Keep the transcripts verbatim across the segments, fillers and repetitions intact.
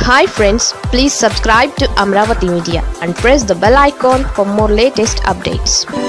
Hi friends, please subscribe to Amravati Media and press the bell icon for more latest updates.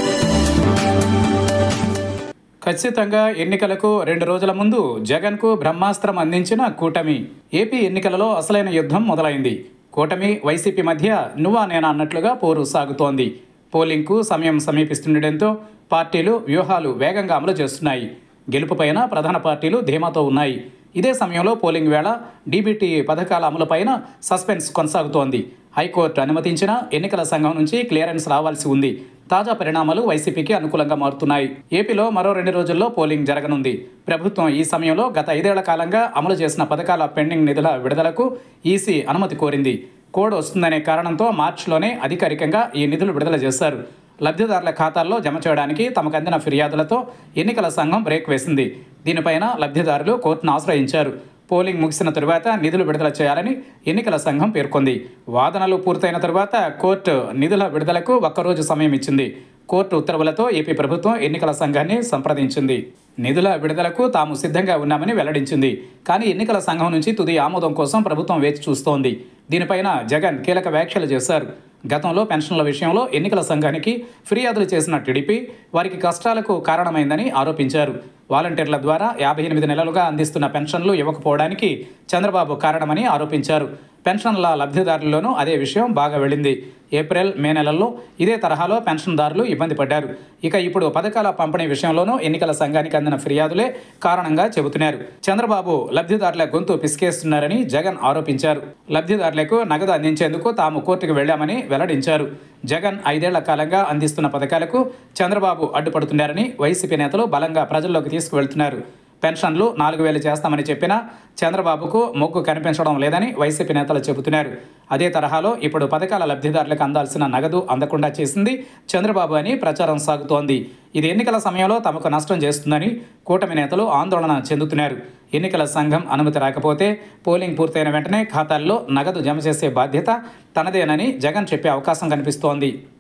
ఖచ్చితంగా ఎన్నికలకు రెండు రోజుల ముందు జగన్కు బ్రహ్మాస్త్రం అందించిన కూటమి. ఏపీ ఎన్నికలలో అసలైన యుద్ధం మొదలైంది. కూటమి వైసీపీ మధ్య నువ్వా నేనా అన్నట్లుగా పోరు సాగుతోంది. పోలింగ్కు సమయం సమీపిస్తుండటంతో పార్టీలు వ్యూహాలు వేగంగా అమలు చేస్తున్నాయి. గెలుపుపైన ప్రధాన పార్టీలు ధీమాతో ఉన్నాయి. ఇదే సమయంలో పోలింగ్ వేళ డీబీటీ పథకాల అమలుపైన సస్పెన్స్ కొనసాగుతోంది. హైకోర్టు అనుమతించిన ఎన్నికల సంఘం నుంచి క్లియరెన్స్ రావాల్సి ఉంది. తాజా పరిణామాలు వైసీపీకి అనుకూలంగా మారుతున్నాయి. ఏపీలో మరో రెండు రోజుల్లో పోలింగ్ జరగనుంది. ప్రభుత్వం ఈ సమయంలో గత ఐదేళ్ల కాలంగా అమలు చేసిన పథకాల పెండింగ్ నిధుల విడుదలకు ఈసీ అనుమతి కోరింది. కోడ్ వస్తుందనే కారణంతో మార్చిలోనే అధికారికంగా ఈ నిధులు విడుదల చేశారు. లబ్ధిదారుల ఖాతాల్లో జమ చేయడానికి తమకు అందిన ఫిర్యాదులతో ఎన్నికల సంఘం బ్రేక్ వేసింది. దీనిపైన లబ్ధిదారులు కోర్టును ఆశ్రయించారు. పోలింగ్ ముగిసిన తరువాత నిధులు విడుదల చేయాలని ఎన్నికల సంఘం పేర్కొంది. వాదనలు పూర్తయిన తరువాత కోర్టు నిధుల విడుదలకు ఒక్కరోజు సమయం ఇచ్చింది. కోర్టు ఉత్తర్వులతో ఏపీ ప్రభుత్వం ఎన్నికల సంఘాన్ని సంప్రదించింది. నిధుల విడుదలకు తాము సిద్ధంగా ఉన్నామని వెల్లడించింది. కానీ ఎన్నికల సంఘం నుంచి తుది ఆమోదం కోసం ప్రభుత్వం వేచి చూస్తోంది. దీనిపైన జగన్ కీలక వ్యాఖ్యలు చేశారు. గతంలో పెన్షన్ల విషయంలో ఎన్నికల సంఘానికి ఫిర్యాదులు చేసిన టీడీపీ వారికి కష్టాలకు కారణమైందని ఆరోపించారు. వాలంటీర్ల ద్వారా యాభై ఎనిమిది నెలలుగా అందిస్తున్న పెన్షన్లు ఇవ్వకపోవడానికి చంద్రబాబు కారణమని ఆరోపించారు. పెన్షన్ల లబ్ధిదారుల్లోనూ అదే విషయం బాగా వెళ్ళింది. ఏప్రిల్ మే నెలల్లో ఇదే తరహాలో పెన్షన్దారులు ఇబ్బంది పడ్డారు. ఇక ఇప్పుడు పథకాల పంపిణీ విషయంలోనూ ఎన్నికల సంఘానికి అందిన ఫిర్యాదులే కారణంగా చెబుతున్నారు. చంద్రబాబు లబ్ధిదారుల గొంతు పిసికేస్తున్నారని జగన్ ఆరోపించారు. లబ్ధిదారులకు నగదు అందించేందుకు తాము కోర్టుకు వెళ్లామని వెల్లడించారు. జగన్ ఐదేళ్ల కాలంగా అందిస్తున్న పథకాలకు చంద్రబాబు అడ్డుపడుతున్నారని వైసీపీ నేతలు బలంగా ప్రజల్లోకి తీసుకువెళ్తున్నారు. పెన్షన్లు నాలుగు వేలు చేస్తామని చెప్పినా చంద్రబాబుకు మొగ్గు కనిపించడం లేదని వైసీపీ నేతలు చెబుతున్నారు. అదే తరహాలో ఇప్పుడు పథకాల లబ్ధిదారులకు అందాల్సిన నగదు అందకుండా చేసింది చంద్రబాబు అని ప్రచారం సాగుతోంది. ఇది ఎన్నికల సమయంలో తమకు నష్టం చేస్తుందని కూటమి నేతలు ఆందోళన చెందుతున్నారు. ఎన్నికల సంఘం అనుమతి రాకపోతే పోలింగ్ పూర్తయిన వెంటనే ఖాతాల్లో నగదు జమ చేసే బాధ్యత తనదేనని జగన్ చెప్పే అవకాశం కనిపిస్తోంది.